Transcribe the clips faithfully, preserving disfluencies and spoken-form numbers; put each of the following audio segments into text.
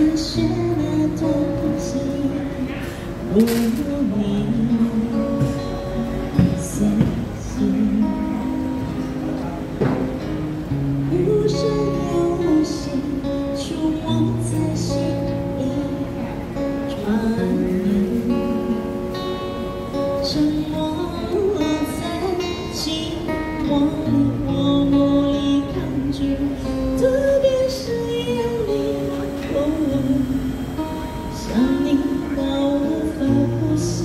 现了东西，不如你随性，无声又无息，触摸在心里，转眼沉默在寂寞里，我无力抗拒，特别是夜里。 想你到无法呼吸，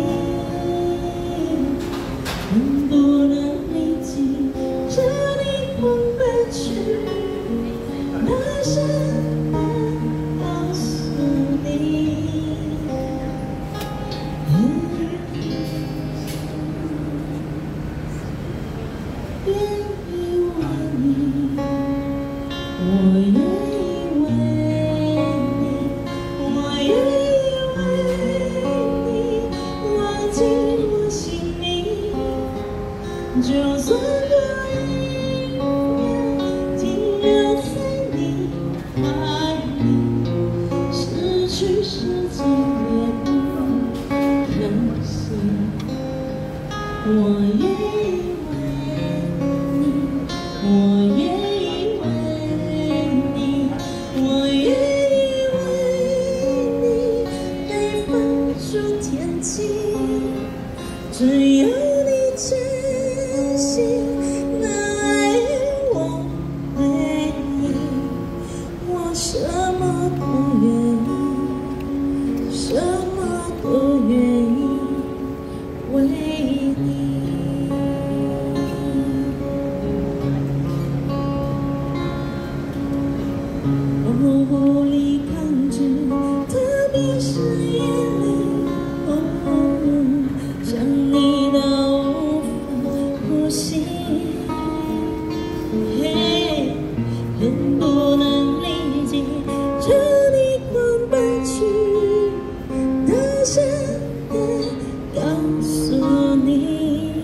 能不能立即将你往回去？大声地告诉你，愿意为你，我愿意为。 就算多一秒停留在你怀里，失去时间也不可惜。我愿意为你，我愿意为你，我愿意为你被放出天际，只要你真。 能爱我为你，我什么都愿意，什么都愿意为你。我无力抗拒，特别是夜里，哦，想你到。 呼吸，嘿，能不能理解？将你往回去，大声地告诉你，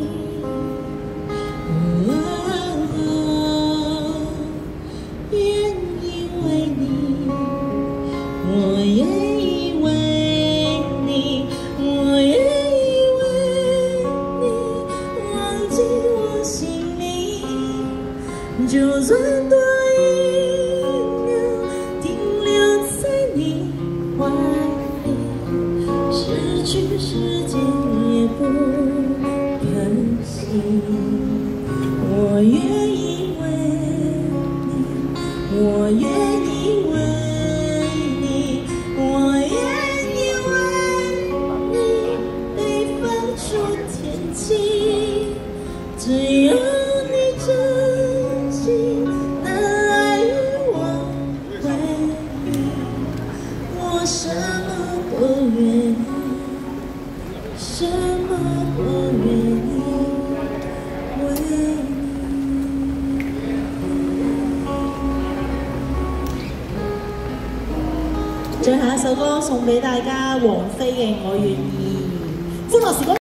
我愿意为你，我愿意为你，我愿意为你忘记。 心里，就算多一秒停留在你怀里，失去时间也不可惜。我愿意为你，我愿意为你，我愿意为你被放出天际。 只要你真心能爱我为你，我什么都愿意，什么都愿意为你。最後一首歌送俾大家，王菲嘅《我願意》，歡樂時光。